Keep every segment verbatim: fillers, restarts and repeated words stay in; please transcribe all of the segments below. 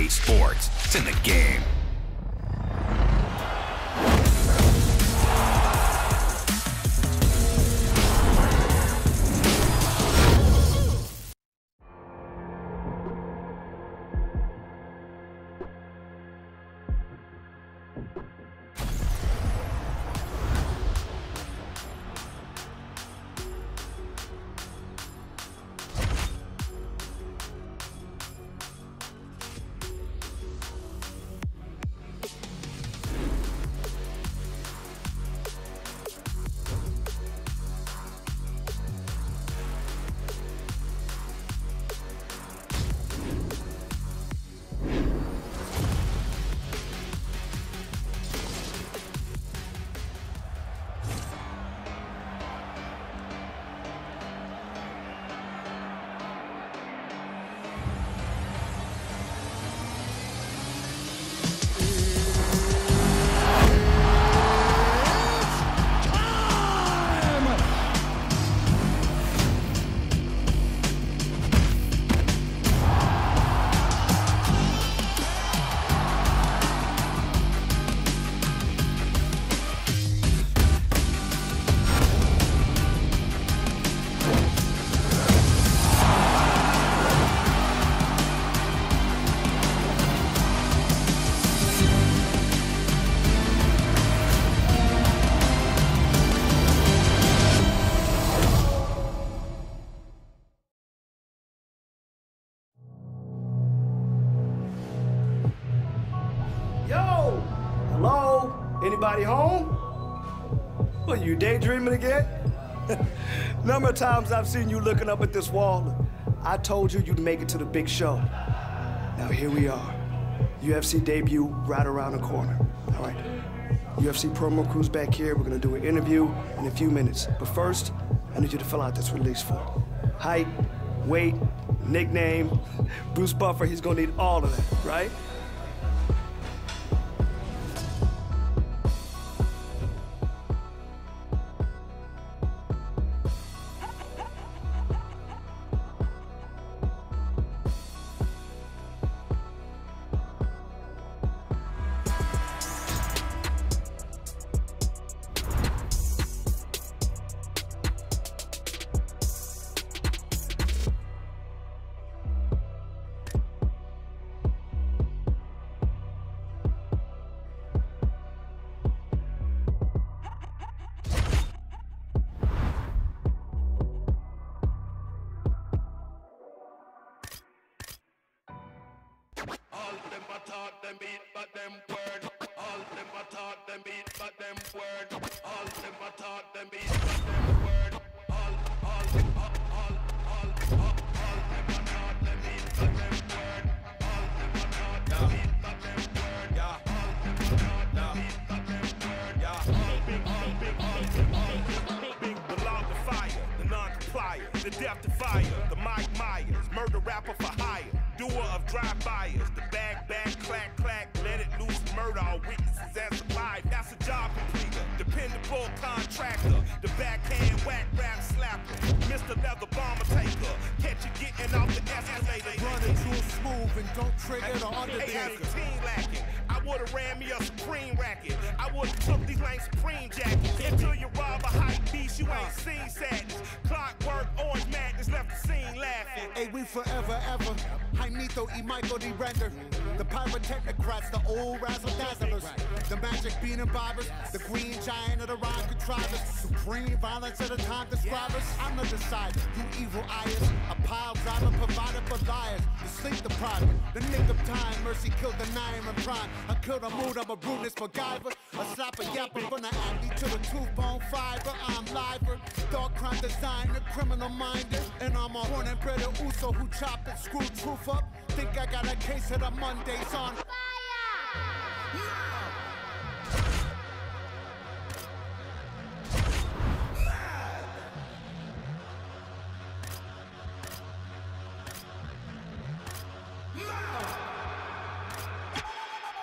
hate sports. It's in the game. Anybody home? What, you daydreaming again? Number of times I've seen you looking up at this wall. I told you you'd make it to the big show. Now here we are. U F C debut right around the corner. All right. U F C promo crew's back here. We're gonna do an interview in a few minutes. But first, I need you to fill out this release form. Height, weight, nickname. Bruce Buffer, he's gonna need all of that, right? The death defier, the Mike Myers, murder rapper for hire, doer of drive-bys, the bag, bag, clack, clack, let it loose, murder all witnesses as alive. That's a job completer, dependable contractor, the backhand whack rap slapper, Mister Leather Bomber taker, catch you getting off the escalator. Running too smooth and don't trigger the Undertaker. eighteen lacking, I would've ran me a Supreme racket, I would've took these lame Supreme jackets, until you rob a hype beast, you ain't seen sadness, clockwork, orange madness, left the scene laughing. Hey, we forever, ever. Jaimito y Michael D. Render. The pyrotechnocrats, the old razzle-dazzlers. The magic bean imbibers. The green giant of the rhyme contrivers. Supreme violence of the time describers. I'm the decider, you evil eyes. A pile driver provided for liars. The sleep deprived. The nick of time, mercy killed the nine and prime. I killed a mood, I'm a rudeness MacGyver. A slap a yapper from the acne to the tooth bone fiber. I'm liver. Dark crime designer, criminal minded. And I'm a born and bred Uso who chop and screw truth up. Think I got a case of the Mondays on fire.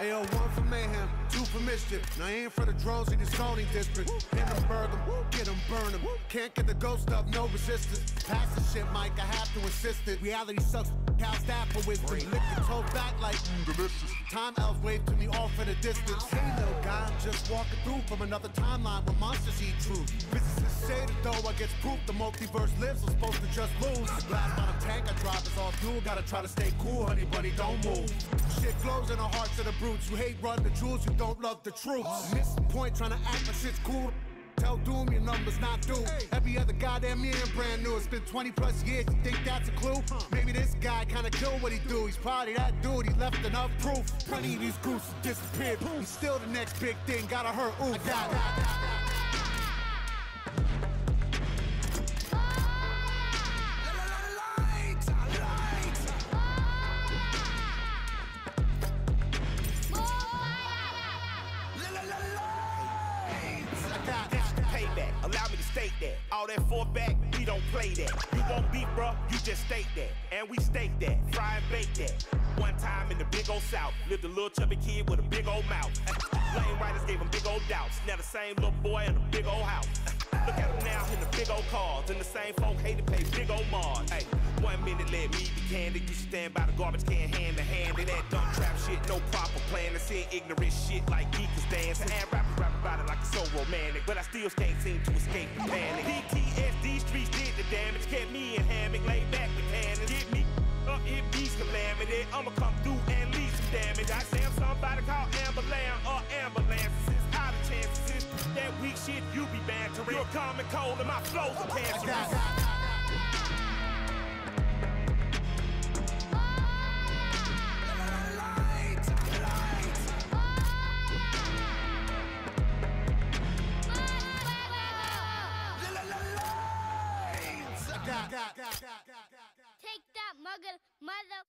A O one for mayhem, two for mischief. Now I ain't for the drones in the zoning district. Hit them, burn them, get them, burn them. Can't get the ghost up, no resistance. Pass the shit, Mike, I have to insist it. Reality sucks, how's that for wisdom? Lick the toes back like, mm, delicious. Time elves wave to me off in the distance. Hey little guy, I'm just walking through from another timeline where monsters eat truth. Physicists say that though I gets proof the multiverse lives, I'm supposed to just lose. The glass bottom tank I drive is all fuel, gotta try to stay cool, honey buddy, don't move. Shit glows in the hearts of the brutes. You hate run the jewels, you don't love the truth. Miss the point trying to act like shit's cool. Tell Doom your numbers not due. Every other goddamn year brand new. It's been twenty plus years, you think that's a clue? Maybe this guy kinda killed what he do. He's probably that dude, he left enough proof. Plenty of these groups have disappeared. He's still the next big thing, gotta hurt, ooh. I got it. State that. All that four back, we don't play that. You won't beat, bruh, you just state that. And we stake that, fry and bake that. One time in the big old South, lived a little chubby kid with a big old mouth. Lame writers gave him big old doubts. Now the same little boy in a big old house. Look at him now in the big old cars. And the same folk hate to pay big old Mars. Hey, one minute let me be candid. You stand by the garbage can hand to hand. And that dumb trap shit, no proper plan. To see ignorant shit like geekers dance. And rappers rap about it like it's so romantic. But I still can't seem to escape the panic. D T S D streets did the damage. Kept me in hammock, laid back with cannons. Get me up, it beats calamity. I'ma come through and leave some damage. I say I'm somebody called ambulance or ambulances. Out of chances, that weak shit you be bantering. You're common cold and my flows are cancerous. Take that, mugger, mother.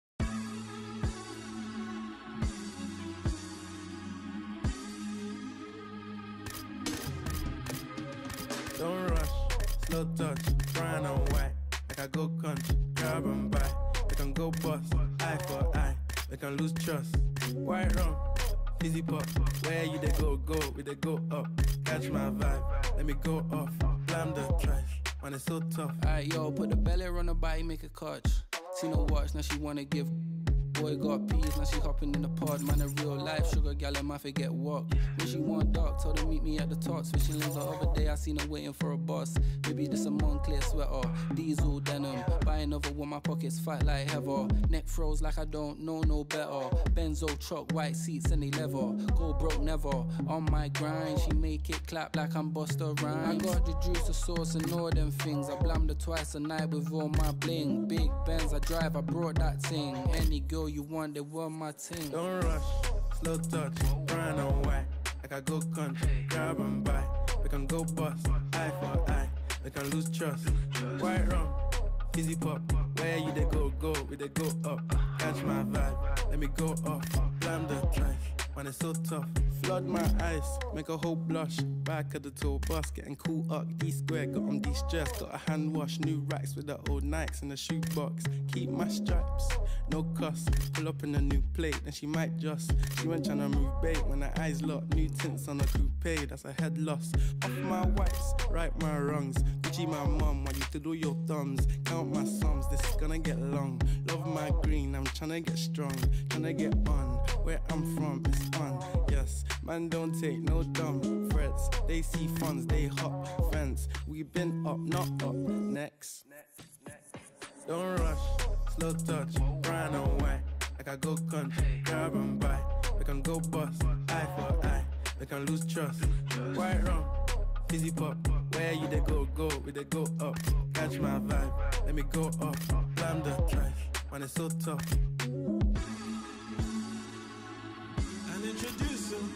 Don't rush, slow touch, brown and white. Like I go country, grab and buy. We can go bust, eye for eye. We can lose trust. White rum, fizzy pop. Where you they go, go, we they go up. Catch my vibe, let me go off. Blam the trash, man it's so tough. Alright yo, put the belly on the body, make a catch. See no watch, now she wanna give. Boy got peas, now she hopping in the pod. Man, a real life sugar gal, and my forget what. When she want dark, told her meet me at the top. Switching lanes the other day, I seen her waiting for a bus. Maybe this a Moncler sweater, diesel denim. Buy another one, my pockets fight like heather. Neck froze like I don't know no better. Benzo truck, white seats and they leather. Go broke never, on my grind. She make it clap like I'm Busta Rhymes. I got the juice, the sauce and all them things. I blammed her twice a night with all my bling. Big Benz I drive, I brought that thing. Any girl you want, they want my team. Don't rush, slow touch, brown and white. Like I go country, grab and buy. We can go bust, eye for eye. We can lose trust. White rum, fizzy pop. Where you they go, go, we they go up. Catch my vibe, let me go off. Blam the trash, man it's so tough. Flood my eyes, make a whole blush. Back of the tour bus, getting cool up. D square, got on de-stress. Got a hand wash, new racks with the old Nikes in the shoebox. Keep my stripes, no cuss. Pull up in a new plate, then she might just. She went tryna move bait when her eyes locked. New tints on a coupe, that's a head loss. Off my wipes, right my wrongs. Gucci my mum, while you twiddle your thumbs. Count my sums, this is gonna get long. Love my green, I'm tryna get strong. Tryna get on, where I'm from, it's fun. Yes, man don't take no dumb threats. They see funds, they hop fence. We been up, not up, next. Don't rush, slow touch, brown and white. Like I go country, grab and buy. We can go bust, eye for eye. We can lose trust. White rum, fizzy pop. Where you they go, go, we they go up. Catch my vibe, let me go off. Blam the trash, man it's so tough. And introduce him,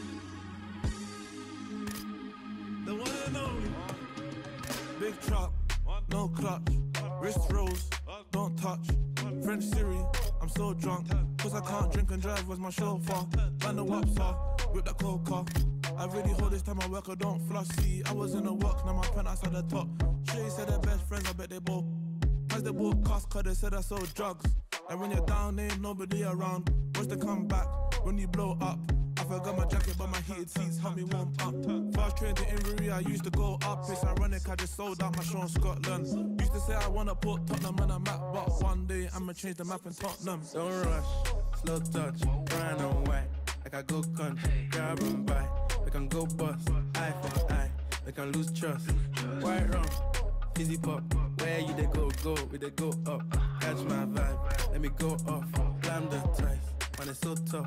the one and only. Big truck, no clutch. Wrist rolls, don't touch. French Siri, I'm so drunk. Cause I can't drink and drive, where's my chauffeur? Man the wops are, whip that coca. I really hold this time I work, I don't floss. See, I was in the work, now my penthouse at the top. Shay said they're best friends, I bet they both. As they bought cars, cause they said I sold drugs. And when you're down, ain't nobody around. Watch the comeback when you blow up. I forgot my jacket, but my heated seats help me warm up. Fast train to Inverie, I used to go up. It's ironic, I just sold out my show in Scotland. Used to say I wanna put Tottenham on a map, but one day I'ma change the map in Tottenham. Don't rush, slow touch, brown and white. Like I go country, grab and buy. We can go bust, eye for eye. We can lose trust. White rum, fizzy pop. Where you they go, go, we they go up. Catch my vibe, let me go off. Climb the ties, man it's so tough.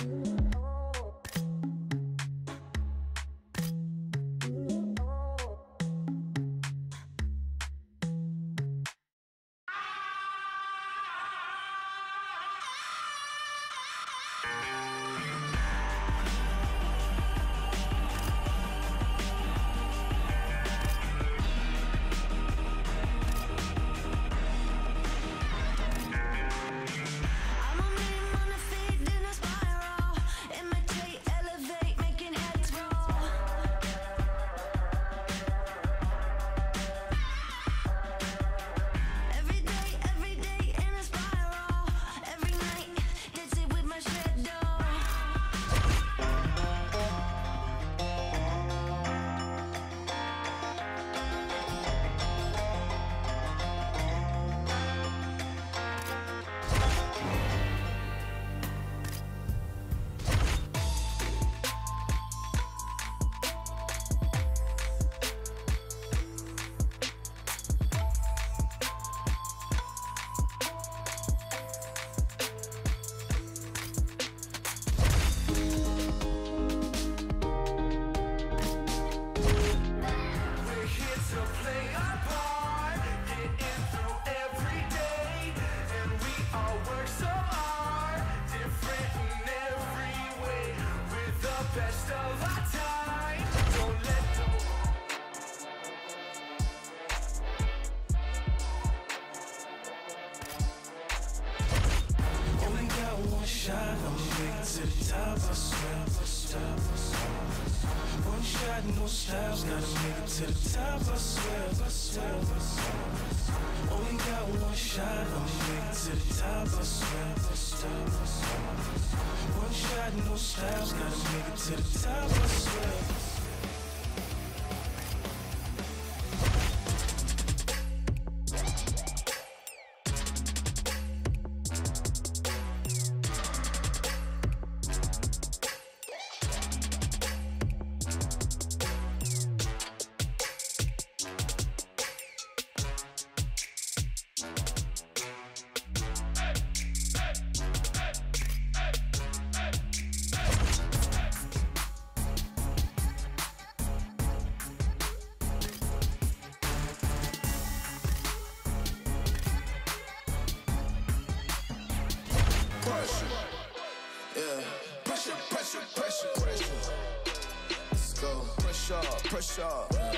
Pressure,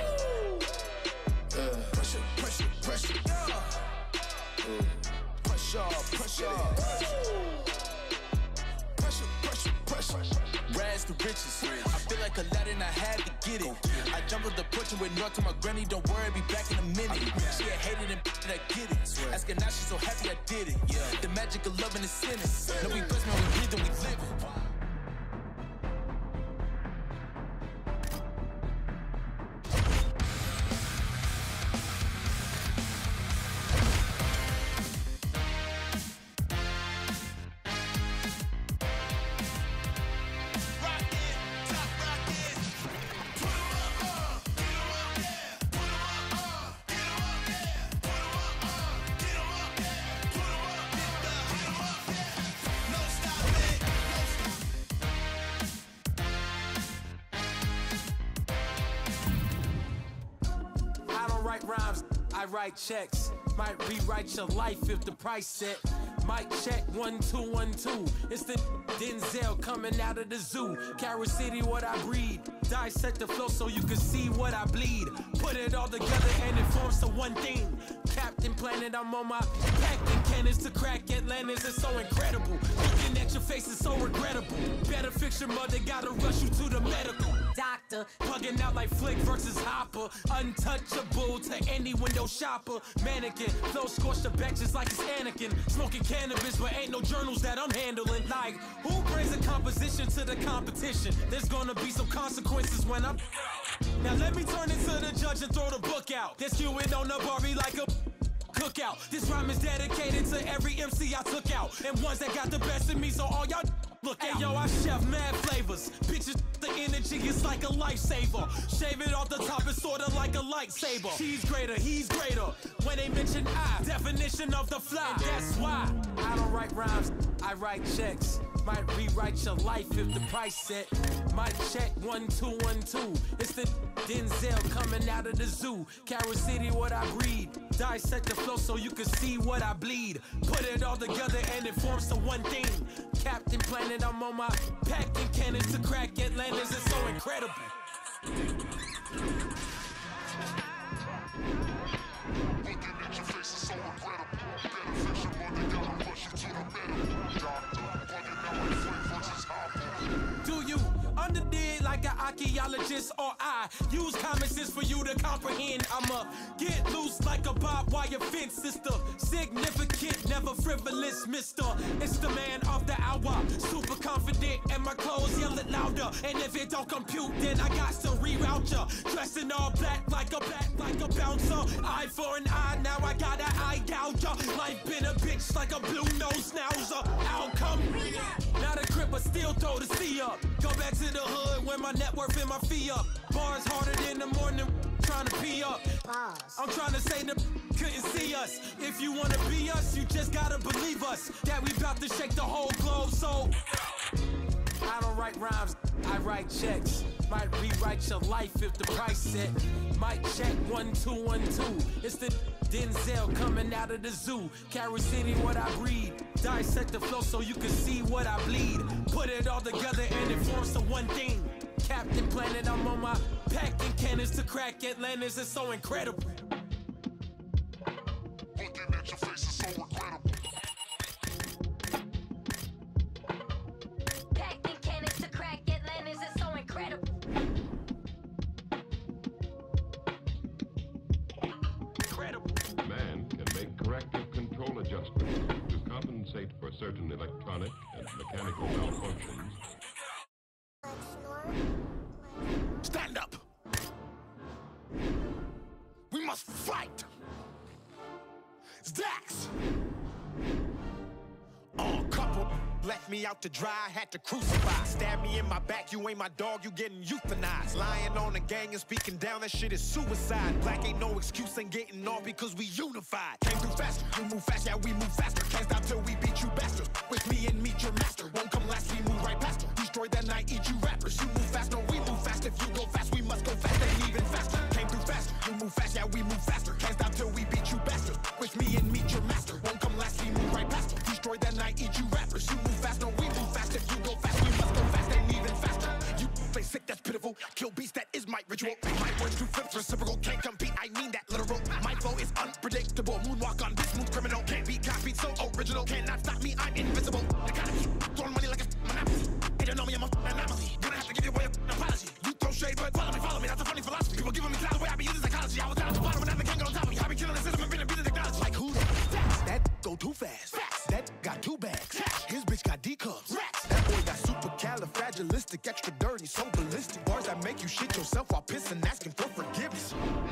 yeah. Pressure, pressure, pressure, yeah. Pressure, pressure, pressure, pressure, pressure. Rags to riches. I feel like Aladdin, I had to get it. I jumped off the porch and went north to my granny. Don't worry, I'll be back in a minute. She had hated and I get it. Asking now, she's so happy I did it. The magic of loving is sinning. No, we blessed, man, we breathe and we live it. Rhymes, I write checks. Might rewrite your life if the price set. Mic check, one, two, one, two. It's the Denzel coming out of the zoo. Carol City, what I breed. Dissect the flow so you can see what I bleed. Put it all together and it forms to one thing. Captain Planet, I'm on my packing cannons to crack Atlantis. It's so incredible. Looking at your face is so regrettable. Better feel fix your mother, gotta rush you to the medical doctor. Plugging out like Flick versus Hopper. Untouchable to any window shopper. Mannequin, flow scorched the benches like it's Anakin. Smoking cannabis, but ain't no journals that I'm handling. Like, who brings a composition to the competition? There's gonna be some consequences when I'm... Now let me turn it to the judge and throw the book out. Then skew it on the Barbie like a... cookout. This rhyme is dedicated to every M C I took out, and ones that got the best in me, so all y'all look out. Hey, yo, I chef mad flavors. Bitches, the energy is like a lifesaver. Shave it off the top, it's sorta like a lightsaber. She's greater, he's greater. When they mention I, definition of the fly. And that's why I don't write rhymes, I write checks. Might rewrite your life if the price set. Might check one, two, one, two. It's the Denzel coming out of the zoo. Carrot City, what I breed. Dissect the flow so you can see what I bleed. Put it all together and it forms to one thing. Captain Planet, I'm on my packing cannons to crack Atlantis. It's so incredible. Looking at your face is so incredible. Beneficial, but they gotta push you to the middle. Doctor, plugging out like Flick versus Hopper. Do you underdig like an archaeologist, or I use common sense for you to comprehend? I'ma get loose like a barbed wire fence, sister. Significant, never frivolous, mister. It's the man of the hour, super confident, and my clothes yell it louder. And if it don't compute, then I got to reroute ya. Dressed in all black like a black like a bouncer. Eye for an eye, now I got an eye gouger. Life been a bitch like a blue nose schnauzer. Outcome, not a crip, but still throw the C up. Go back to the hood when my net worth and my fee up. Bars harder than the morning, trying to pee up. I'm trying to say the couldn't see us. If you wanna be us, you just gotta believe us. That we about to shake the whole globe, so I don't write rhymes, I write checks. Might rewrite your life if the price set. Might check one, two, one, two. It's the Denzel coming out of the zoo. Carrot City, what I breed. Dissect the flow so you can see what I bleed. Put it all together and it forms to one thing. Captain Planet, I'm on my packing cannons to crack Atlantis. It's so incredible. Looking at your face is so incredible. Packing cannons to crack Atlantis is so incredible. Incredible. Man can make corrective control adjustments to compensate for certain electronic and mechanical malfunctions. Stand up. We must fight. Dax. Oh, couple left me out to dry, had to crucify. Stab me in my back, you ain't my dog, you getting euthanized. Lying on the gang and speaking down, that shit is suicide. Black ain't no excuse, ain't getting off because we unified. Came through faster, you move fast, yeah we move faster. Can't stop till we beat you bastards. With me and meet your master, won't come last, we move right past her. Destroy that night, eat you rappers. You move fast, no we move fast. If you go fast, we must go fast, and even faster. Came through faster, you move fast, yeah we move faster. Can't stop till we beat you bastards. With me and meet your master, won't come last, we move right past her. Destroy that night, eat you rappers. You move fast, no we move fast. If you go fast, we must go fast, and even faster. You play sick, that's pitiful. Kill beast, that is my ritual. My words do flip, reciprocal, can't compete. I mean that literal. My flow is unpredictable. Moonwalk on this smooth criminal. Can't be copied, so original. Cannot stop me, I'm invincible. I gotta keep throwing money like a monopoly. They don't know me, I'm a anomaly. Gonna have to give your boy an apology. You throw shade, but follow me, follow me. That's a funny philosophy. People giving me clouds the way I be using psychology. I was down at the bottom and now they can't get on top of me. I be killing the system and been a beat of technology. Like who that? That go too fast. Fast. That got two bags. Cash. His bitch got D cups. Rats. That boy got super califragilistic, extra dirty, so ballistic. Bars that make you shit yourself while pissing, asking for forgiveness.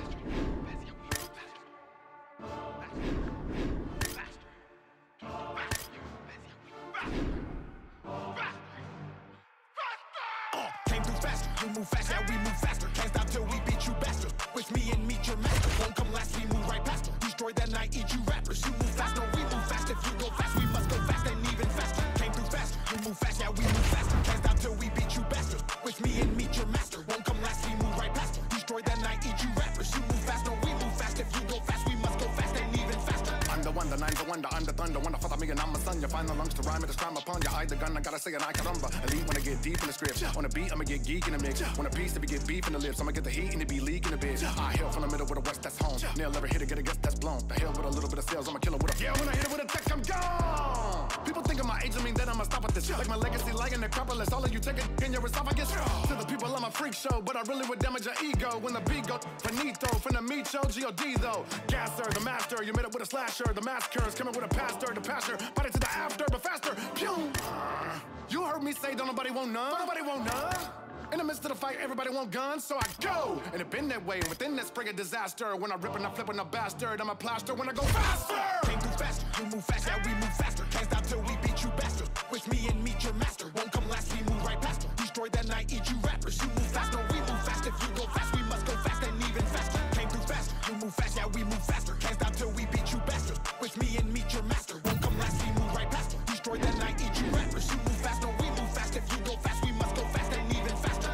Uh, came through faster, you move fast, yeah we move faster. Can't stop till we beat you bastards. With me and meet your master, won't come last, we move right past her. Destroy that night, eat you rappers. You move fast, no we move fast. If you go fast, we must go fast, and even faster. Came through faster, you move fast, yeah we move faster. Can't stop till we beat you bastards. With me and meet your master, won't come last, we move right past her. Destroy that night, eat you rappers. You move fast, no we move fast. If you go fast, we must go fast, and even faster. I'm the one, the nine, the wonder, I'm the thunder. Wonder for me and I'm a son. You find the lungs to rhyme it, to crime upon you. I the gun, I gotta say an I caramba. Elite when I get deep in the script. On the beat, I'ma get geek in the mix. On a piece, to be get beef in the lips. I'ma get the heat and it be leaking a bit. I hail from the middle with the west, that's home. Nail ever hit it, get a guess, that's blown. The hell with a little bit of sales, I'ma kill it with a yeah. When I hit it with a tech, I'm gone. People think of my age, I mean that I'ma stop at this. Like my legacy, like an Acropolis. All of you take it in your esophagus. To the people, I'm a freak show, but I really would damage your ego when the beat goes finito. From the meat show, G O D though. Gasser, the master, you made it with a slasher. The massacres coming with a pastor, the pastor. Body to the after, but faster. Pew! You heard me say, don't nobody want none. Don't nobody want none. In the midst of the fight, everybody want guns, so I go. And it been that way within that spring of disaster. When I rip and I flip and I bastard, I'm a plaster when I go faster. Came through faster, you move fast, now we move faster. Can't stop till we beat you bastard. Wish me and meet your master. Won't come last, we move right past her. Destroy that night, eat you rappers. You move fast, no, we move fast. If you go fast, we must go fast and even faster. Came through faster, you move fast, now we move faster. Can't stop till we beat you bastard. Wish me and meet your master. Won't come last, we move right past her. Destroy that night, eat you rappers. You move fast, no, we move fast. If you go fast, we must go fast and even faster.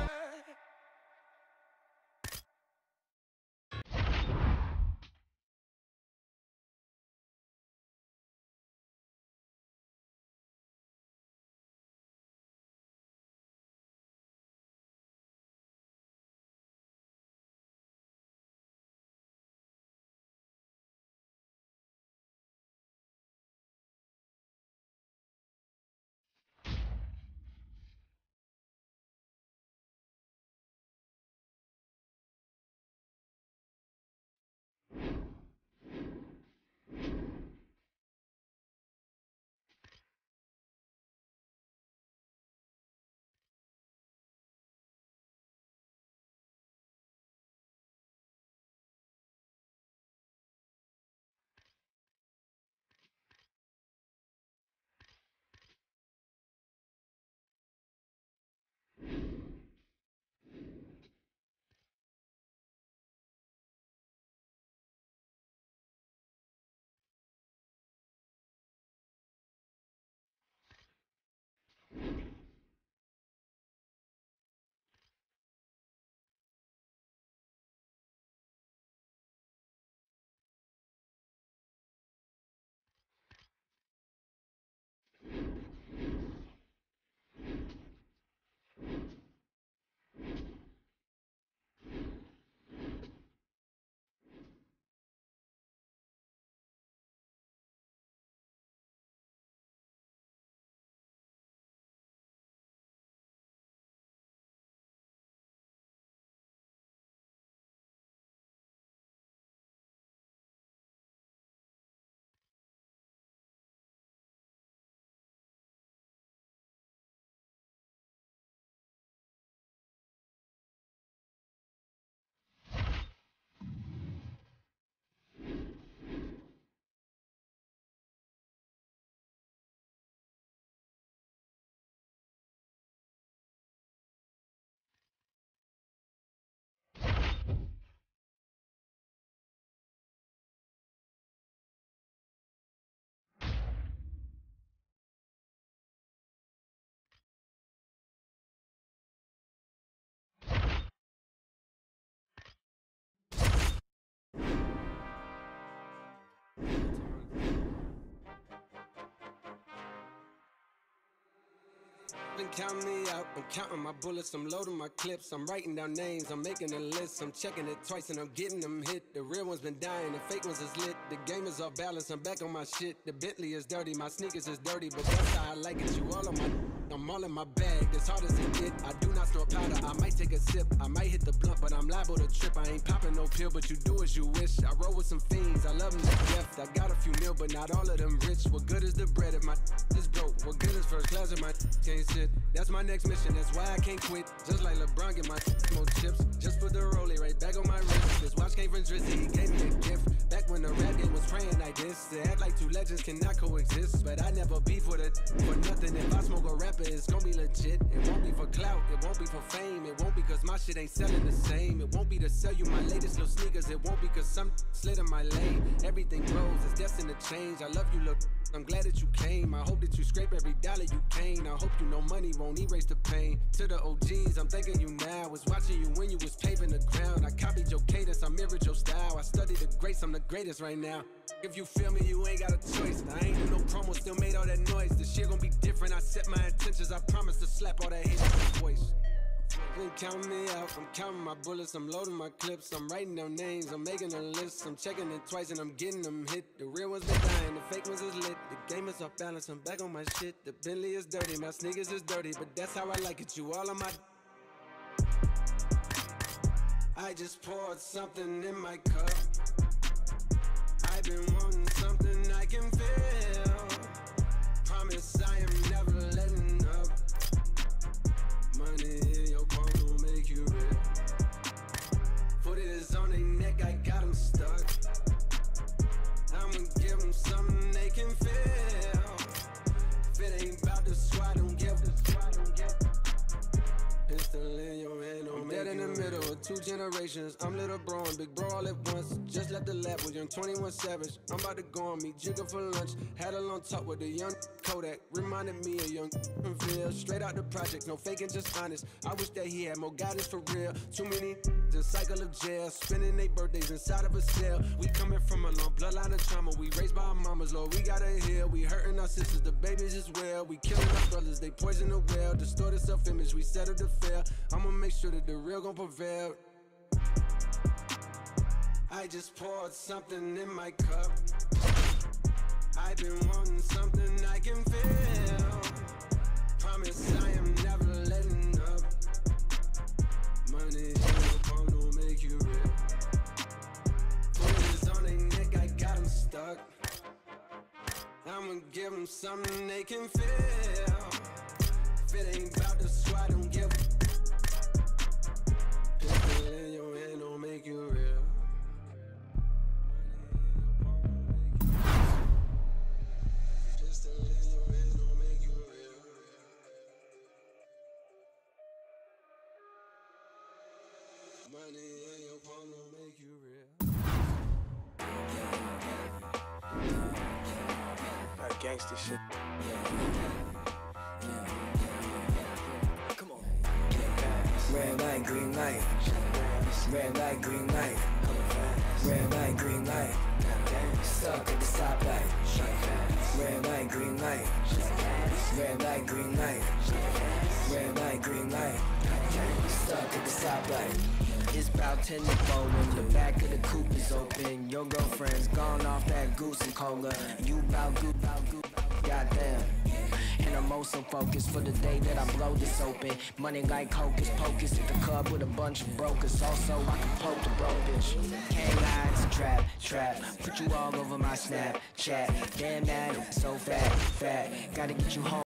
Been counting me out, I'm counting my bullets, I'm loading my clips, I'm writing down names, I'm making a list, I'm checking it twice and I'm getting them hit. The real ones been dying, the fake ones is lit. The game is off balance, I'm back on my shit. The Bentley is dirty, my sneakers is dirty, but that's how I like it. You all on my, I'm all in my bag, as hard as it get. I do not store powder, I might take a sip, I might hit the blunt, but I'm liable to trip. I ain't popping no pill, but you do as you wish. I roll with some fiends, I love them to death. I got a few mil, but not all of them rich. What good is the bread if my is broke? What good is first class if my can't sit? That's my next mission, that's why I can't quit. Just like LeBron, get my more chips. Just put the rollie right back on my wrist. This watch came from Drizzy, he gave me a gift. Back when the rap game was praying like this. They act like two legends cannot coexist. But I never beef with it for nothing. If I smoke a rapper, it's gonna be legit. It won't be for clout, it won't be for fame. It won't be cause my shit ain't selling the same. It won't be to sell you my latest little sneakers. It won't be cause some slid in my lane. Everything grows, it's destined to change. I love you, look, I'm glad that you came. I hope that you scrape every dollar you can. I hope you know money won't erase the pain. To the O Gs, I'm thanking you now. Was watching you when you was paving the ground. I copied your cadence, I mirrored your style. I studied the greats, I'm the greatest right now. If you feel me, you ain't got a choice. I ain't do no promo, still made all that noise. The shit gon' be different, I set my intentions. I promise to slap all that hate out your voice. Been counting me out, I'm counting my bullets, I'm loading my clips, I'm writing down names, I'm making a list, I'm checking it twice and I'm getting them hit. The real ones been dying, the fake ones is lit, the game is off balance, I'm back on my shit. The Bentley is dirty, my sneakers is dirty, but that's how I like it, you all on my... I just poured something in my cup. I've been wanting something I can feel. Promise I am never letting up. Money in your palm will make you real. Foot is on their neck, I got them stuck. I'ma give them something they can feel. If it ain't about the squad, don't give the squad, don't give. Pistol in your hand, don't make you real. I'm dead in the middle of two generations. I'm little bro and big bro all at once. Just left the lab with young twenty-one Savage. I'm about to go on me jigger for lunch. Had a long talk with a young Kodak. Reminded me of young Ville. Straight out the project, no faking, just honest. I wish that he had more guidance for real. Too many the cycle of jail. Spending their birthdays inside of a cell. We coming from a long bloodline of trauma. We raised by our mamas, Lord, we gotta heal. We hurting our sisters, the babies as well. We killing our brothers, they poison the well. Distorted self-image, we settle to fail. I'ma make sure that the real gon' prevail. I just poured something in my cup. I've been wanting something I can feel. Promise I am never letting up. Money in your palm don't make you real. Foot is on their neck, I got them stuck. I'ma give them something they can feel. If it ain't about the squad, don't give. Pistol in your hand don't make you real. Money in your palm don't make you real. That gangsta shit. Come on. Red light, green light. Red light, green light. Red light, green light. Stuck at the stoplight. Red light, green light. Red light, green light. Red light, green light. Stuck at the stoplight. It's about ten to four when the back of the coupe is open. Your girlfriend's gone off that goose and cola. You bout good, bout good, goddamn. And I'm also focused for the day that I blow this open. Money like hocus pocus at the club with a bunch of brokers. Also, I can poke the broke bitch. Can't lie, it's a trap, trap. Put you all over my Snapchat. Damn that, so fat, fat. Gotta get you home.